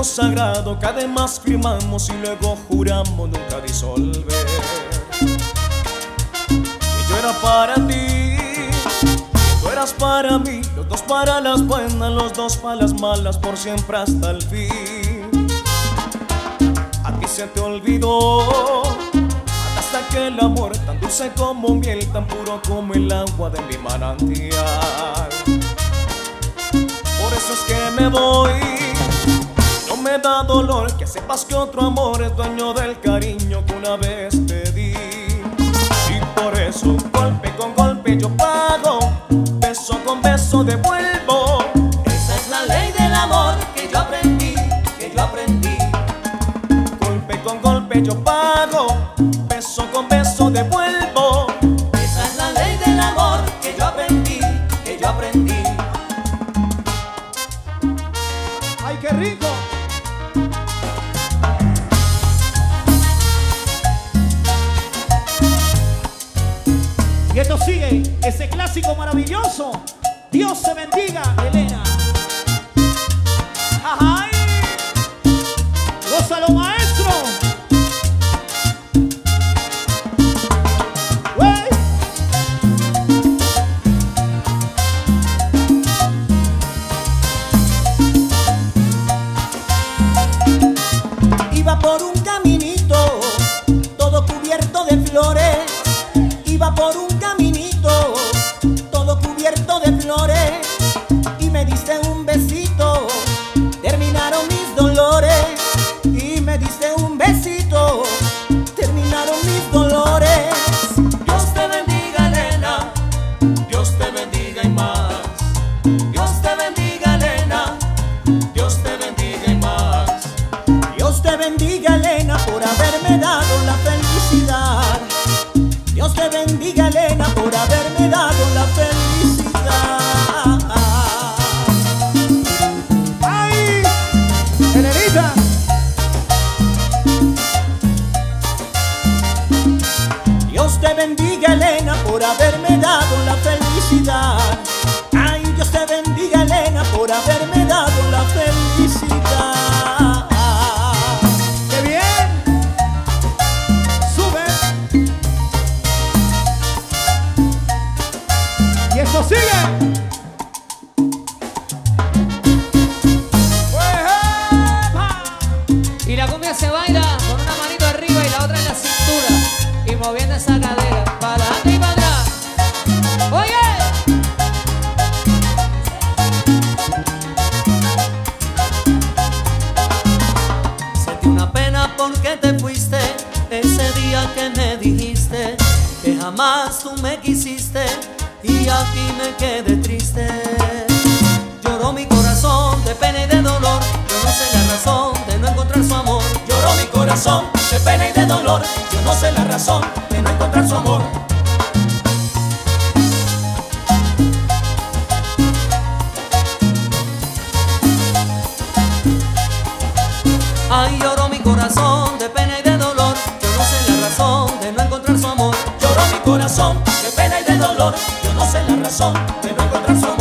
sagrado que además firmamos y luego juramos nunca disolver. Que yo era para ti, que tú eras para mí, los dos para las buenas, los dos para las malas, por siempre hasta el fin. A ti se te olvidó, mataste aquel amor tan dulce como miel, tan puro como el agua de mi manantial. Por eso es que me voy. No me da dolor que sepas que otro amor es dueño del cariño que una vez te di. Y por eso golpe con golpe yo pago, beso con beso devuelvo. Esa es la ley del amor que yo aprendí, que yo aprendí. Golpe con golpe yo pago, beso con beso devuelvo. Esa es la ley del amor que yo aprendí, que yo aprendí. ¡Ay, qué rico! Y esto sigue, ese clásico maravilloso. Dios te bendiga, Elena. ¡Ay! ¡Gózalo, maestro! ¡Wey! Iba por un caminito, todo cubierto de flores. Iba por un caminito, todo cubierto de flores. Y me diste un besito, terminaron mis dolores. Y me diste un besito, terminaron mis dolores. Dios te bendiga, Elena, Dios te bendiga y más. Dios te bendiga, Elena, Dios te bendiga y más. Dios te bendiga, Elena, por haberme dado la felicidad. Dios te bendiga, Elena, por haberme dado la felicidad. ¡Ay! ¡Elenita! Dios te bendiga, Elena, por haberme dado la felicidad. Ay, Dios te bendiga, Elena, por haberme dado la felicidad. ¡Qué bien! ¡Sube! ¡Y esto sigue! Y la cumbia se baila con una manito arriba y la otra en la cintura y moviendo esa cadera para adelante y para atrás. ¡Oye! Sentí una pena porque te fuiste ese día que me dijiste que jamás tú me quisiste y aquí me quedé triste. Lloró mi corazón de pena y de dolor, yo no sé la razón de no encontrar su amor. Lloró mi corazón de pena y de dolor, yo no sé la razón de no encontrar su amor. Ay, lloró mi corazón de pena y de dolor, yo no sé la razón de no encontrar su amor. Lloró mi corazón de pena y de dolor, yo no sé la razón de no encontrar su amor.